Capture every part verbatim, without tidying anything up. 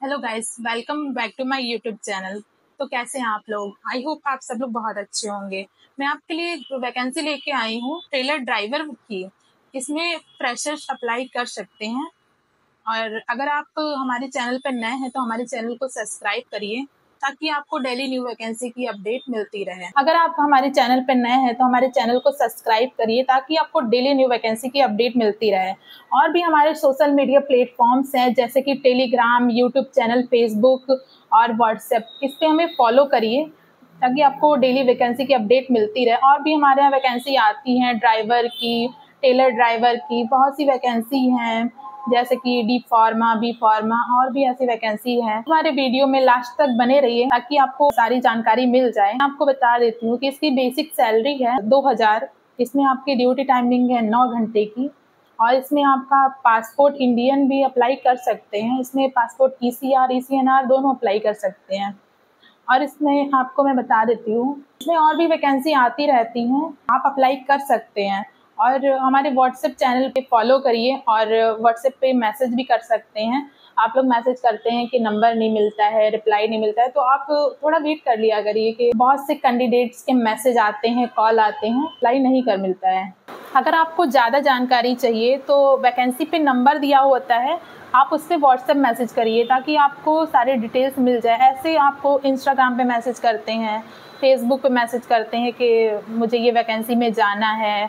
Hello guys, welcome back to my YouTube channel. तो कैसे हैं आप लोग? आई होप आप सब लोग बहुत अच्छे होंगे। मैं आपके लिए एक वैकेंसी लेके आई हूँ ट्रेलर ड्राइवर की। इसमें फ्रेशर्स अप्लाई कर सकते हैं। और अगर आप हमारे चैनल पर नए हैं तो हमारे चैनल को सब्सक्राइब करिए ताकि आपको डेली न्यू वैकेंसी की अपडेट मिलती रहे। अगर आप हमारे चैनल पर नए हैं तो हमारे चैनल को सब्सक्राइब करिए ताकि आपको डेली न्यू वैकेंसी की अपडेट मिलती रहे। और भी हमारे सोशल मीडिया प्लेटफॉर्म्स हैं जैसे कि टेलीग्राम, यूट्यूब चैनल, फेसबुक और व्हाट्सएप। इस पर हमें फॉलो करिए ताकि आपको डेली वैकेंसी की अपडेट मिलती रहे। और भी हमारे यहाँ वैकेंसी आती हैं ड्राइवर की, टेलर ड्राइवर की, बहुत सी वैकेंसी हैं जैसे कि डी फार्मा, बी फार्मा और भी ऐसी वैकेंसी है। हमारे वीडियो में लास्ट तक बने रहिए ताकि आपको सारी जानकारी मिल जाए। मैं आपको बता देती हूँ कि इसकी बेसिक सैलरी है दो हज़ार। इसमें आपकी ड्यूटी टाइमिंग है नौ घंटे की। और इसमें आपका पासपोर्ट इंडियन भी अप्लाई कर सकते हैं। इसमें passport E C R, E C N R दोनों अप्लाई कर सकते हैं। और इसमें आपको मैं बता देती हूँ, इसमें और भी वैकेंसी आती रहती हैं, आप अप्लाई कर सकते हैं। और हमारे व्हाट्सएप चैनल पे फॉलो करिए और व्हाट्सएप पे मैसेज भी कर सकते हैं। आप लोग मैसेज करते हैं कि नंबर नहीं मिलता है, रिप्लाई नहीं मिलता है, तो आप थोड़ा वेट कर लिया करिए कि बहुत से कैंडिडेट्स के मैसेज आते हैं, कॉल आते हैं, रिप्लाई नहीं कर मिलता है। अगर आपको ज़्यादा जानकारी चाहिए तो वैकेंसी पे नंबर दिया होता है, आप उससे व्हाट्सएप मैसेज करिए ताकि आपको सारे डिटेल्स मिल जाए। ऐसे आपको इंस्टाग्राम पे मैसेज करते हैं, फेसबुक पे मैसेज करते हैं कि मुझे ये वैकेंसी में जाना है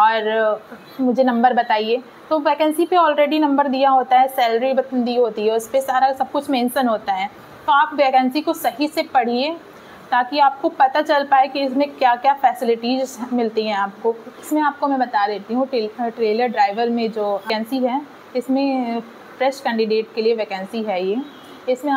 और मुझे नंबर बताइए। तो वैकेंसी पे ऑलरेडी नंबर दिया होता है, सैलरी दी होती है, उस पर सारा सब कुछ मेंशन होता है। तो आप वैकेंसी को सही से पढ़िए ताकि आपको पता चल पाए कि इसमें क्या क्या फैसिलिटीज़ मिलती हैं आपको। इसमें आपको मैं बता देती हूँ, ट्रेलर ड्राइवर में जो वैकेंसी है, इसमें फ्रेश कैंडिडेट के लिए वैकेंसी है ये। इसमें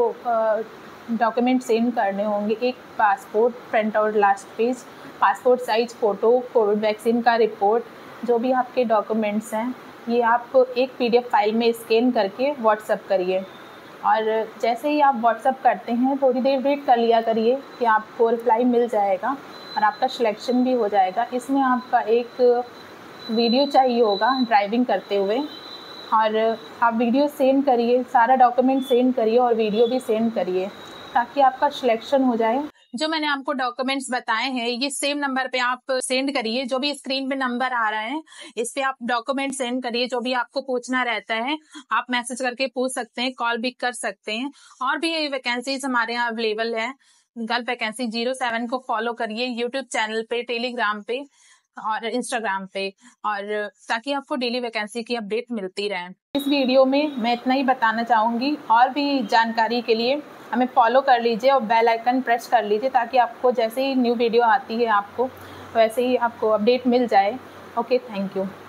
आपको डॉक्यूमेंट सेंड करने होंगे, एक पासपोर्ट फ्रंट और last page, passport size photo, covid vaccine का रिपोर्ट, जो भी आपके डॉक्यूमेंट्स हैं ये आप एक पी डी एफ फाइल में स्कैन करके व्हाट्सअप करिए। और जैसे ही आप व्हाट्सअप करते हैं थोड़ी देर वेट कर लिया करिए कि आपको रिप्लाई मिल जाएगा और आपका सिलेक्शन भी हो जाएगा। इसमें आपका एक वीडियो चाहिए होगा ड्राइविंग करते हुए, और आप वीडियो सेंड करिए, सारा डॉक्यूमेंट सेंड करिए और वीडियो भी सेंड करिए ताकि आपका सिलेक्शन हो जाए। जो मैंने आपको डॉक्यूमेंट्स बताए हैं ये सेम नंबर पे आप सेंड करिए, जो भी स्क्रीन पे नंबर आ रहा है इस पे आप डॉक्यूमेंट सेंड करिए। जो भी आपको पूछना रहता है आप मैसेज करके पूछ सकते हैं, कॉल भी कर सकते हैं। और भी वैकेंसीज हमारे यहाँ अवेलेबल है। गर्ल वैकेंसी जीरो सेवन को फॉलो करिए यूट्यूब चैनल पे, टेलीग्राम पे और इंस्टाग्राम पे, और ताकि आपको डेली वैकेंसी की अपडेट मिलती रहे। इस वीडियो में मैं इतना ही बताना चाहूँगी। और भी जानकारी के लिए हमें फॉलो कर लीजिए और बेल आइकन प्रेस कर लीजिए ताकि आपको जैसे ही न्यू वीडियो आती है आपको वैसे ही आपको अपडेट मिल जाए। Okay, thank you.